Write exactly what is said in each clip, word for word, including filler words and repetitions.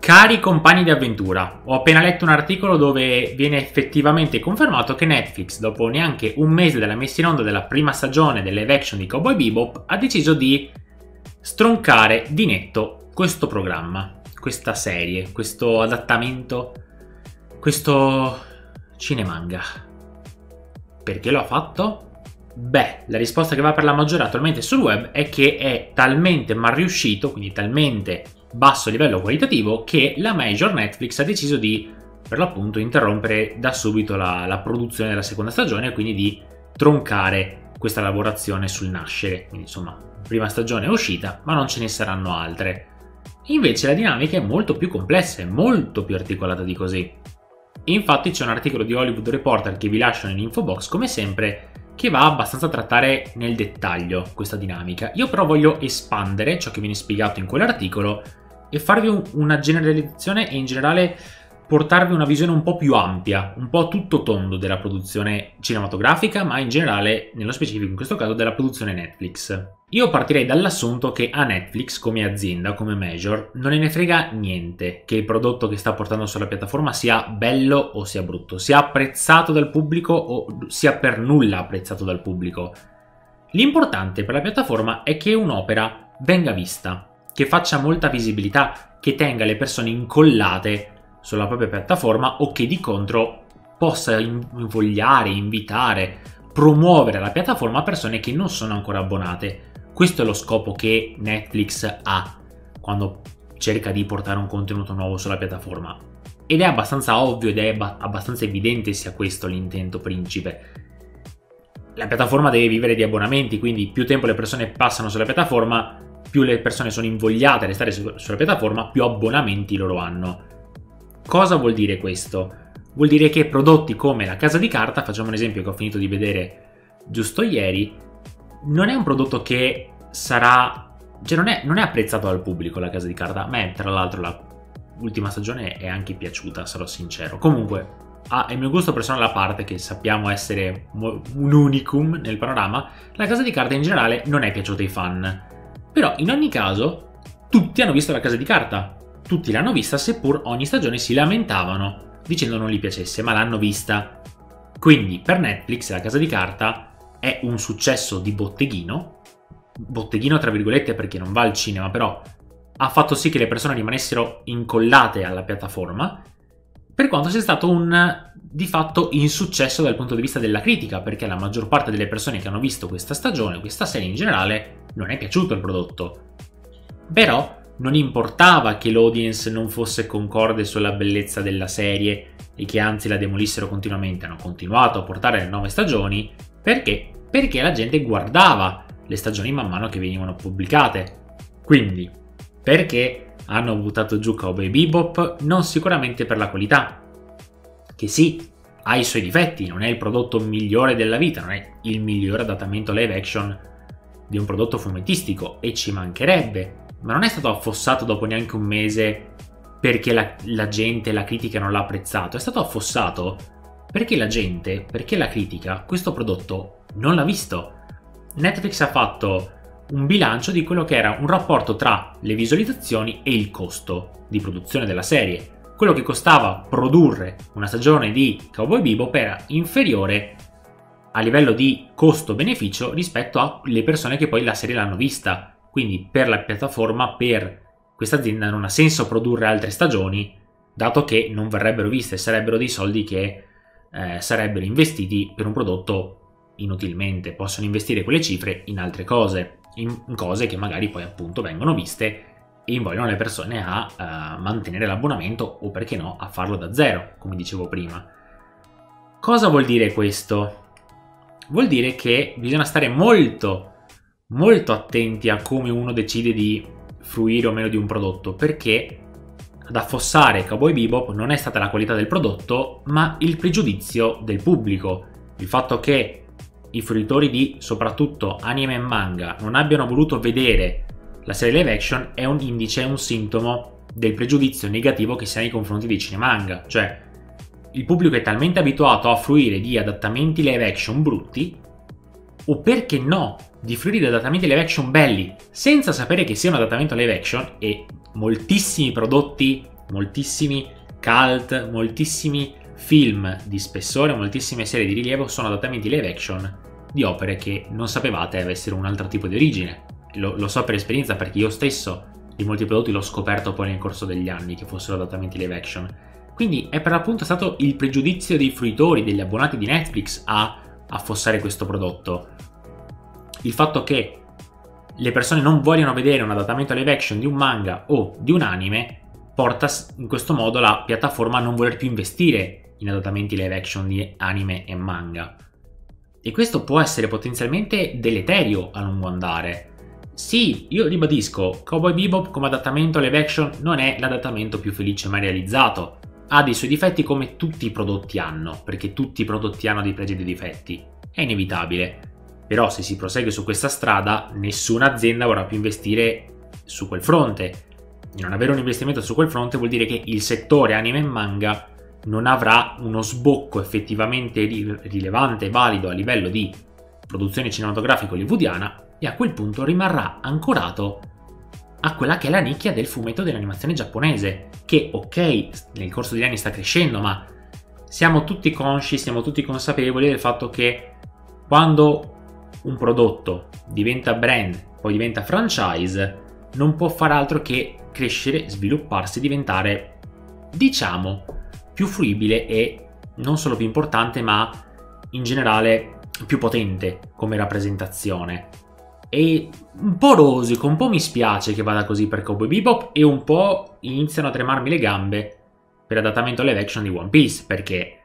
Cari compagni di avventura, ho appena letto un articolo dove viene effettivamente confermato che Netflix, dopo neanche un mese dalla messa in onda della prima stagione del live action di Cowboy Bebop, ha deciso di stroncare di netto questo programma, questa serie, questo adattamento, questo cinemanga. Perché lo ha fatto? Beh, la risposta che va per la maggiore attualmente sul web è che è talmente mal riuscito, quindi talmente basso livello qualitativo, che la major Netflix ha deciso di, per l'appunto, interrompere da subito la, la produzione della seconda stagione e quindi di troncare questa lavorazione sul nascere. Quindi insomma, prima stagione è uscita, ma non ce ne saranno altre. Invece la dinamica è molto più complessa, è molto più articolata di così. Infatti c'è un articolo di Hollywood Reporter che vi lascio nell'info box, come sempre, che va abbastanza a trattare nel dettaglio questa dinamica. Io però voglio espandere ciò che viene spiegato in quell'articolo e farvi un, una generalizzazione e in generale portarvi una visione un po' più ampia, un po' a tutto tondo della produzione cinematografica, ma in generale, nello specifico in questo caso, della produzione Netflix. Io partirei dall'assunto che a Netflix, come azienda, come major, non ne frega niente che il prodotto che sta portando sulla piattaforma sia bello o sia brutto, sia apprezzato dal pubblico o sia per nulla apprezzato dal pubblico. L'importante per la piattaforma è che un'opera venga vista, che faccia molta visibilità, che tenga le persone incollate sulla propria piattaforma o che di contro possa invogliare, invitare, promuovere la piattaforma a persone che non sono ancora abbonate. Questo è lo scopo che Netflix ha quando cerca di portare un contenuto nuovo sulla piattaforma. Ed è abbastanza ovvio ed è abbastanza evidente sia questo l'intento principe. La piattaforma deve vivere di abbonamenti, quindi più tempo le persone passano sulla piattaforma, più le persone sono invogliate a restare su- sulla piattaforma, più abbonamenti loro hanno. Cosa vuol dire questo? Vuol dire che prodotti come La Casa di Carta, facciamo un esempio che ho finito di vedere giusto ieri, non è un prodotto che sarà, cioè non è, non è apprezzato dal pubblico. La Casa di Carta, a me tra l'altro l'ultima stagione è anche piaciuta, sarò sincero. Comunque, a il mio gusto personale a parte, che sappiamo essere un unicum nel panorama, La Casa di Carta in generale non è piaciuta ai fan. Però in ogni caso tutti hanno visto La Casa di Carta, tutti l'hanno vista, seppur ogni stagione si lamentavano dicendo non gli piacesse, ma l'hanno vista. Quindi per Netflix La Casa di Carta è un successo di botteghino, botteghino tra virgolette perché non va al cinema, però ha fatto sì che le persone rimanessero incollate alla piattaforma, per quanto sia stato un di fatto insuccesso dal punto di vista della critica, perché la maggior parte delle persone che hanno visto questa stagione, questa serie in generale, non è piaciuto il prodotto. Però non importava che l'audience non fosse concorde sulla bellezza della serie e che anzi la demolissero continuamente. Hanno continuato a portare le nuove stagioni. Perché? Perché la gente guardava le stagioni man mano che venivano pubblicate. Quindi, perché hanno buttato giù Cowboy Bebop? Non sicuramente per la qualità, che sì, ha i suoi difetti, non è il prodotto migliore della vita, non è il migliore adattamento live action di un prodotto fumettistico, e ci mancherebbe, ma non è stato affossato dopo neanche un mese perché la, la gente, la critica non l'ha apprezzato. È stato affossato perché la gente, perché la critica questo prodotto non l'ha visto. Netflix ha fatto un bilancio di quello che era un rapporto tra le visualizzazioni e il costo di produzione della serie. Quello che costava produrre una stagione di Cowboy Bebop era inferiore a livello di costo-beneficio rispetto alle persone che poi la serie l'hanno vista. Quindi per la piattaforma, per questa azienda non ha senso produrre altre stagioni, dato che non verrebbero viste, sarebbero dei soldi che eh, sarebbero investiti per un prodotto inutilmente. Possono investire quelle cifre in altre cose, in, in cose che magari poi appunto vengono viste e invogliano le persone a uh, mantenere l'abbonamento o, perché no, a farlo da zero, come dicevo prima. Cosa vuol dire questo? Vuol dire che bisogna stare molto molto attenti a come uno decide di fruire o meno di un prodotto, perché ad affossare Cowboy Bebop non è stata la qualità del prodotto, ma il pregiudizio del pubblico. Il fatto che i fruitori di soprattutto anime e manga non abbiano voluto vedere la serie live action è un indice, è un sintomo del pregiudizio negativo che si ha nei confronti dei cinemanga. Cioè, il pubblico è talmente abituato a fruire di adattamenti live action brutti, o perché no, di fruire di adattamenti live action belli, senza sapere che sia un adattamento live action, e moltissimi prodotti moltissimi cult, moltissimi film di spessore, moltissime serie di rilievo sono adattamenti live action di opere che non sapevate avessero un altro tipo di origine. Lo, lo so per esperienza, perché io stesso di molti prodotti l'ho scoperto poi nel corso degli anni che fossero adattamenti live action. Quindi è per l'appunto stato il pregiudizio dei fruitori, degli abbonati di Netflix a affossare questo prodotto. Il fatto che le persone non vogliono vedere un adattamento live action di un manga o di un anime porta in questo modo la piattaforma a non voler più investire in adattamenti live action di anime e manga. E questo può essere potenzialmente deleterio a lungo andare. Sì, io ribadisco, Cowboy Bebop come adattamento live action non è l'adattamento più felice mai realizzato. Ha dei suoi difetti, come tutti i prodotti hanno, perché tutti i prodotti hanno dei pregi e dei difetti. È inevitabile. Però se si prosegue su questa strada, nessuna azienda vorrà più investire su quel fronte. E non avere un investimento su quel fronte vuol dire che il settore anime e manga non avrà uno sbocco effettivamente rilevante e valido a livello di produzione cinematografica hollywoodiana, e a quel punto rimarrà ancorato a quella che è la nicchia del fumetto dell'animazione giapponese, che ok, nel corso degli anni sta crescendo, ma siamo tutti consci, siamo tutti consapevoli del fatto che quando un prodotto diventa brand, poi diventa franchise, non può fare altro che crescere, svilupparsi, diventare, diciamo, più fruibile e non solo più importante, ma in generale più potente come rappresentazione. E un po' rosico, un po' mi spiace che vada così per Cowboy Bebop, e un po' iniziano a tremarmi le gambe per l'adattamento live action di One Piece, perché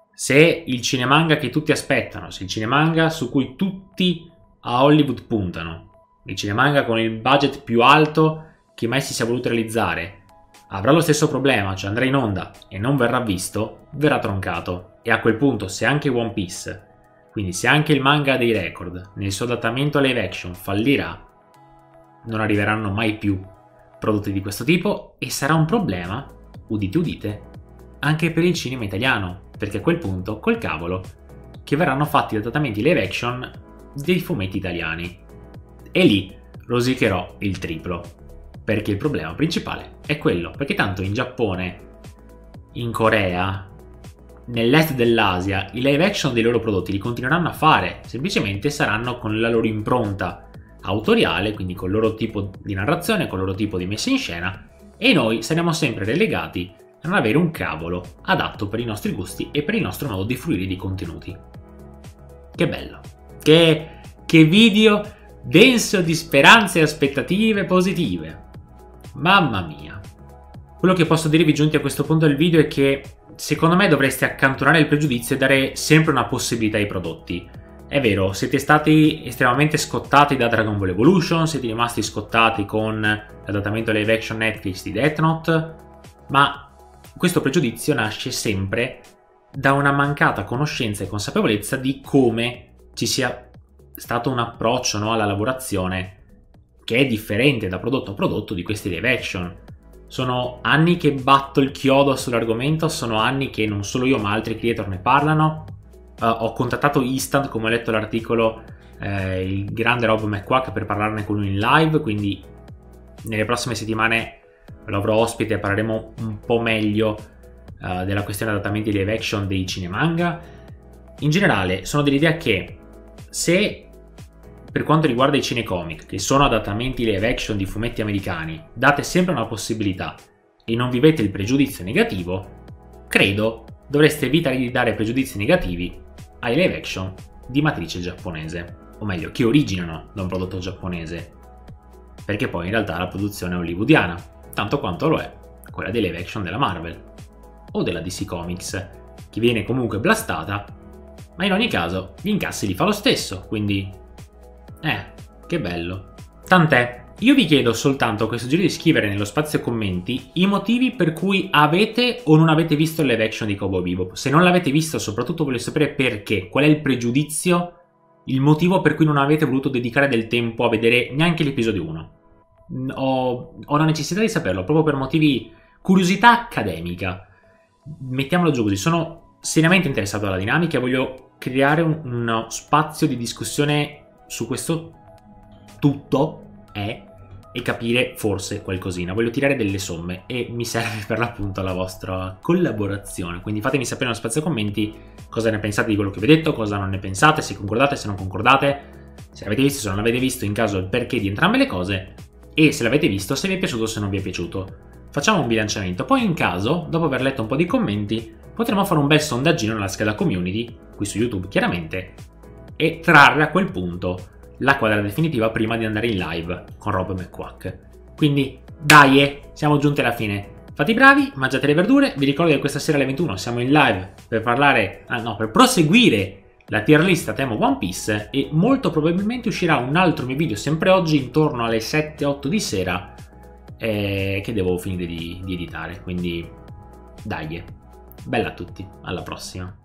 se il cinemanga che tutti aspettano, se il cinemanga su cui tutti a Hollywood puntano, il cinemanga con il budget più alto che mai si sia voluto realizzare, avrà lo stesso problema, cioè andrà in onda e non verrà visto, verrà troncato. E a quel punto, se anche One Piece, quindi se anche il manga dei record nel suo adattamento live action fallirà, non arriveranno mai più prodotti di questo tipo, e sarà un problema, udite udite, anche per il cinema italiano, perché a quel punto, col cavolo, che verranno fatti adattamenti live action dei fumetti italiani. E lì rosicherò il triplo, perché il problema principale è quello, perché tanto in Giappone, in Corea, nell'est dell'Asia, i live action dei loro prodotti li continueranno a fare, semplicemente saranno con la loro impronta autoriale, quindi con il loro tipo di narrazione, con il loro tipo di messa in scena, e noi saremo sempre relegati a non avere un cavolo adatto per i nostri gusti e per il nostro modo di fruire di contenuti. Che bello, che, che video denso di speranze e aspettative positive, mamma mia. Quello che posso dirvi giunti a questo punto del video è che secondo me dovreste accantonare il pregiudizio e dare sempre una possibilità ai prodotti. È vero, siete stati estremamente scottati da Dragon Ball Evolution, siete rimasti scottati con l'adattamento live action Netflix di Death Note, ma questo pregiudizio nasce sempre da una mancata conoscenza e consapevolezza di come ci sia stato un approccio, no, alla lavorazione che è differente da prodotto a prodotto di questi live action. Sono anni che batto il chiodo sull'argomento, sono anni che non solo io ma altri creator ne parlano. Uh, ho contattato Instant, come ho letto l'articolo, eh, il grande Rob McQuack, per parlarne con lui in live, quindi nelle prossime settimane lo avrò ospite e parleremo un po' meglio uh, della questione adattamenti live action dei cinemanga. In generale sono dell'idea che se per quanto riguarda i cinecomic, che sono adattamenti live action di fumetti americani, date sempre una possibilità e non vivete il pregiudizio negativo, credo dovreste evitare di dare pregiudizi negativi ai live action di matrice giapponese, o meglio, che originano da un prodotto giapponese, perché poi in realtà la produzione è hollywoodiana, tanto quanto lo è quella dei live action della Marvel o della D C Comics, che viene comunque blastata, ma in ogni caso gli incassi li fa lo stesso, quindi Eh, che bello. Tant'è. Io vi chiedo soltanto questo giro di scrivere nello spazio commenti i motivi per cui avete o non avete visto il live action di Cowboy Bebop. Se non l'avete visto, soprattutto voglio sapere perché. Qual è il pregiudizio, il motivo per cui non avete voluto dedicare del tempo a vedere neanche l'episodio uno. Ho, ho la necessità di saperlo, proprio per motivi curiosità accademica. Mettiamolo giù così, sono seriamente interessato alla dinamica e voglio creare un, uno spazio di discussione su questo tutto è e capire forse qualcosina. Voglio tirare delle somme e mi serve per l'appunto la vostra collaborazione, quindi fatemi sapere nello spazio commenti cosa ne pensate di quello che vi ho detto, cosa non ne pensate, se concordate, se non concordate, se l'avete visto, se non l'avete visto, in caso il perché di entrambe le cose, e se l'avete visto, se vi è piaciuto o se non vi è piaciuto. Facciamo un bilanciamento, poi in caso, dopo aver letto un po' di commenti, potremo fare un bel sondaggino nella scheda community, qui su YouTube chiaramente, e trarre a quel punto la quadra definitiva prima di andare in live con Rob McQuack. Quindi dai, siamo giunti alla fine. Fate i bravi, mangiate le verdure. Vi ricordo che questa sera alle ventuno siamo in live per parlare, ah no, per proseguire la tier list a tema One Piece, e molto probabilmente uscirà un altro mio video sempre oggi intorno alle sette otto di sera eh, che devo finire di, di editare. Quindi dai, bella a tutti, alla prossima.